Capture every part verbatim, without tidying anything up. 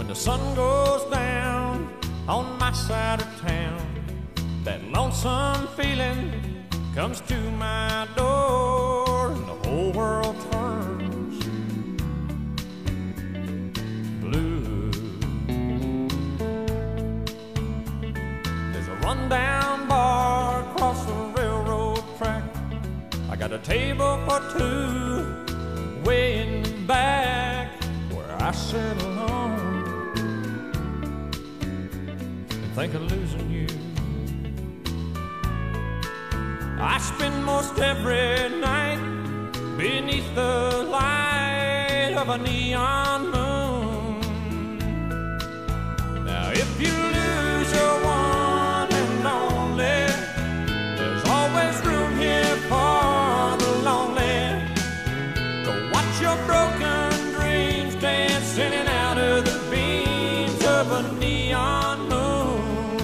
the sun goes down on my side of town, that lonesome feeling comes to my door, and the whole world turns blue. There's a rundown bar across the railroad track. I got a table for two way in the back where I sit alone and think of losing you. I spend most every night beneath the light of a neon moon. Now if you lose your one and only, there's always room here for the lonely. Go watch your broken dreams dance in and out of the beams of a neon moon.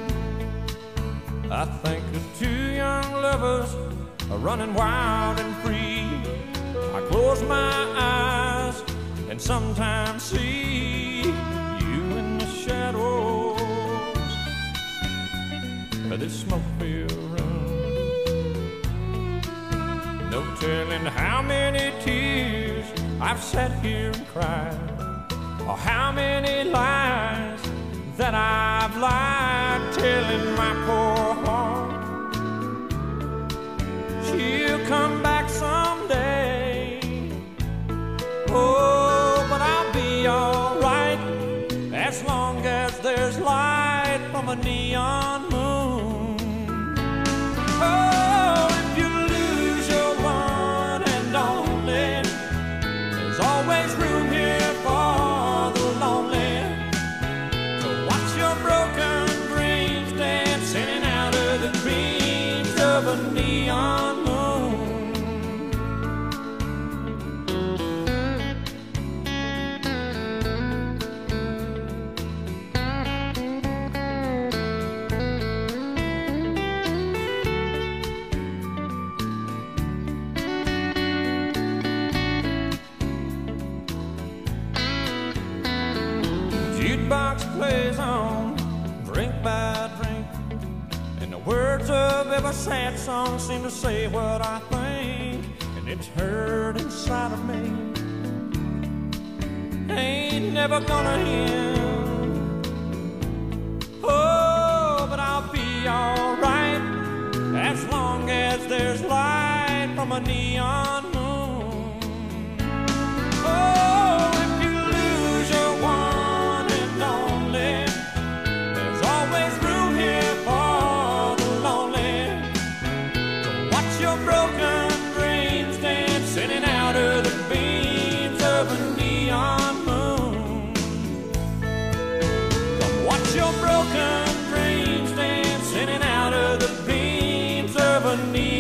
I think of two young lovers are running wild and free. I close my eyes and sometimes see you in the shadows of this smoke-filled room. No telling how many tears I've sat here and cried, or how many lies that I've lied, telling my poor heart she'll come back someday. Oh, but I'll be alright as long as there's light from a neon moon. Oh, if you lose your one and only, there's always room here for the lonely. To watch your broken dreams dance in and out of the dreams of a neon moon. Jukebox plays on, drink by drink, and the words of every sad song seem to say what I think, and it's heard inside of me. Ain't never gonna end. Oh, but I'll be alright as long as there's light from a neon moon. Oh, if you lose your one and only, there's always room here for the lonely. To watch your broken dreams dance in and out of the beams of a neon moon. Come watch your broken dreams dance in and out of the beams of a neon moon.